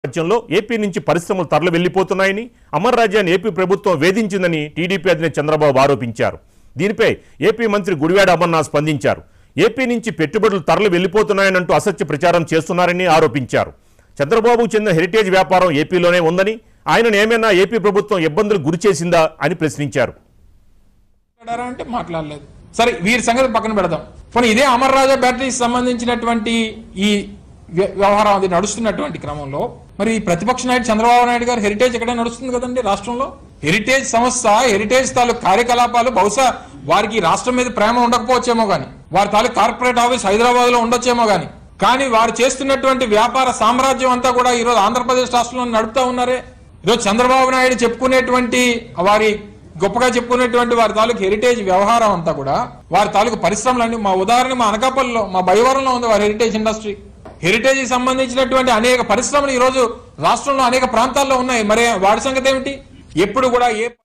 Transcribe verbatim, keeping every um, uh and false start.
రాజ్యంలో ఏపీ నుంచి పరిశ్రమలు తరలి వెళ్లిపోతున్నాయని అమర్ రాజ్యాన్ని ఏపీ ప్రభుత్వం వేధించిందని టీడీపీ అధినేత చంద్రబాబు ఆరోపించారు. దీనిపై ఏపీ మంత్రి గుడివాడ అమర్నాథ్ స్పందించారు. ఏపీ నుంచి పెట్టుబడులు తరలి వెళ్లిపోతున్నాయనంటూ అసత్య ప్రచారం చేస్తున్నారని ఆరోపించారు. చంద్రబాబు చెందిన హెరిటేజ్ వ్యాపారం ఏపీలోనే ఉందని, ఆయనను ఏమైనా ఏపీ ప్రభుత్వం ఇబ్బందులు గురిచేసిందా అని ప్రశ్నించారు. అంటే మాట్లాడలేదు. సరే, వీరి సంగతి పక్కన పెడదాం. పోనీ ఇదే అమర్ రాజా బ్యాటరీకి సంబంధించినటువంటి ఈ వ్యవహారం అది నడుస్తున్నటువంటి క్రమంలో మరి ప్రతిపక్ష నాయుడు చంద్రబాబు నాయుడు గారు హెరిటేజ్ ఎక్కడ నడుస్తుంది కదండి రాష్ట్రంలో. హెరిటేజ్ సంస్థ, హెరిటేజ్ తాలూకు కార్యకలాపాలు బహుశా వారికి రాష్ట్రం మీద ప్రేమ ఉండకపోవచ్చేమో గాని, వారి తాలూకు కార్పొరేట్ ఆఫీస్ హైదరాబాద్ లో ఉండొచ్చేమో గాని, కానీ వారు చేస్తున్నటువంటి వ్యాపార సామ్రాజ్యం అంతా కూడా ఈరోజు ఆంధ్రప్రదేశ్ రాష్ట్రంలో నడుపుతా ఉన్నారే. ఈరోజు చంద్రబాబు నాయుడు చెప్పుకునేటువంటి వారి గొప్పగా చెప్పుకునేటువంటి వారి తాలూకు హెరిటేజ్ వ్యవహారం అంతా కూడా వారి తాలూకు పరిశ్రమలన్నీ, మా ఉదాహరణ మా అనకాపల్లిలో మా బయవరంలో ఉంది వారి హెరిటేజ్ ఇండస్ట్రీ. హెరిటేజ్ కి సంబంధించినటువంటి అనేక పరిశ్రమలు ఈ రోజు రాష్ట్రంలో అనేక ప్రాంతాల్లో ఉన్నాయి. మరి వాడి సంగతి ఏమిటి? ఎప్పుడు కూడా ఏ